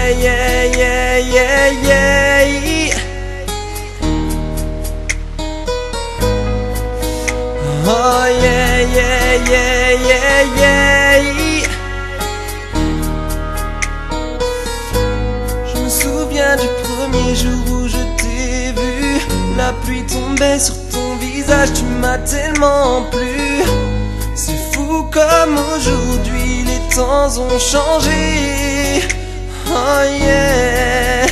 yeah, yeah, yeah, yeah, yeah. Oh yeah, yeah, yeah, yeah, yeah. Je me souviens du premier jour où je t'ai vu. La pluie tombait sur ton visage, tu m'as tellement plu. C'est fou comme aujourd'hui les temps ont changé. Oh yeah.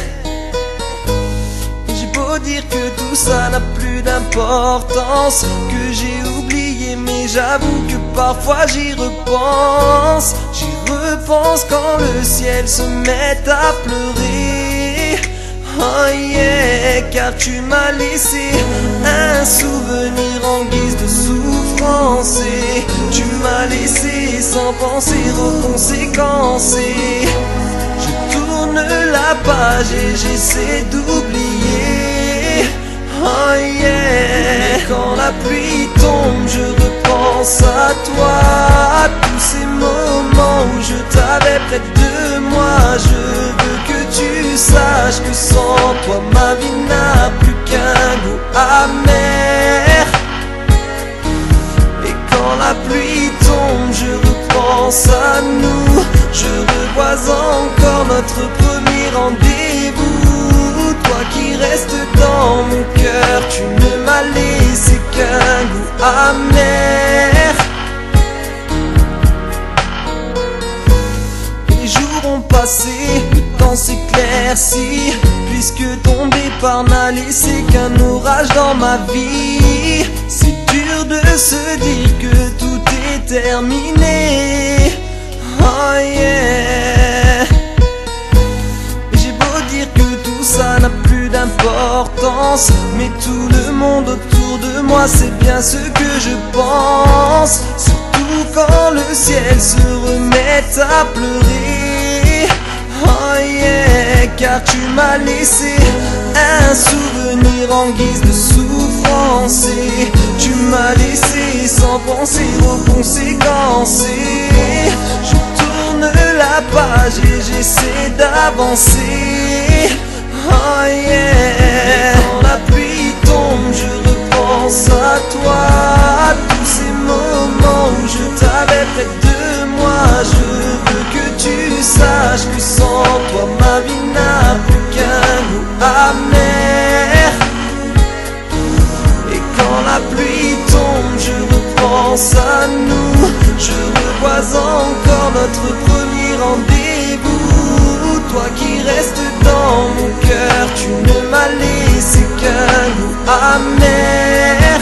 J'ai beau dire que tout ça n'a plus d'importance, que j'ai oublié, mais j'avoue que parfois j'y repense. J'y repense quand le ciel se met à pleurer. Oh yeah, car tu m'as laissé un souvenir en guise de souffrance. Et tu m'as laissé sans penser aux conséquences. Et je tourne la page et j'essaie d'oublier. Oh yeah. Mais quand la pluie tombe, je repense à toi, à tous ces moments où je t'avais près de moi. Je veux que tu saches que sans toi ma vie n'a plus qu'un goût amer. Et quand la pluie tombe, je repense à nous. Je revois encore notre premier rendez-vous. Toi qui restes dans mon cœur, tu ne m'as laissé qu'un goût amer. Les jours ont passé, le temps s'éclaircit, puisque ton départ n'a laissé qu'un orage dans ma vie. C'est dur de se dire que tout est terminé. Oh yeah. J'ai beau dire que tout ça n'a plus d'importance, mais tout le monde autour de moi c'est bien ce que je pense. Surtout quand le ciel se remet à pleurer. Oh yeah, car tu m'as laissé un souvenir en guise de souffrance. Et tu m'as laissé sans penser aux conséquences. Et je tourne la page et j'essaie d'avancer. Oh yeah. Quand la pluie tombe, je repense à toi, à tous ces moments où je t'avais près de moi. Je veux que tu saches que sans toi ma vie n'a plus qu'un goût amer. Et quand la pluie tombe, je repense à nous. Je revois encore notre premier rendez-vous. Toi qui restes dans mon cœur, tu ne m'as laissé qu'un goût amer.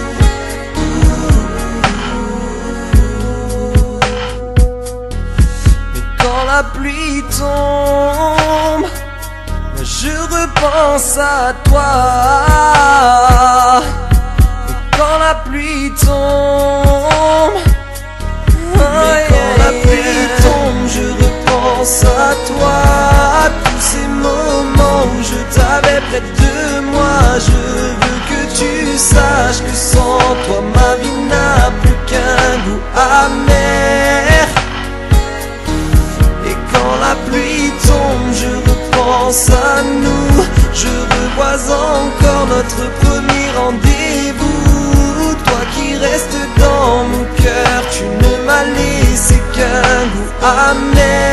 Mais quand la pluie tombe, je repense à toi. Et quand la pluie tombe, mais quand la pluie tombe, je repense à toi, à tous ces moments où je t'avais près de moi. Je veux que tu saches que sans toi ma vie n'a plus qu'un goût amer. Et quand la pluie tombe, je repense à nous. Je revois encore notre premier rendez-vous. Toi qui restes dans mon cœur, tu ne m'as laissé qu'un goût amer.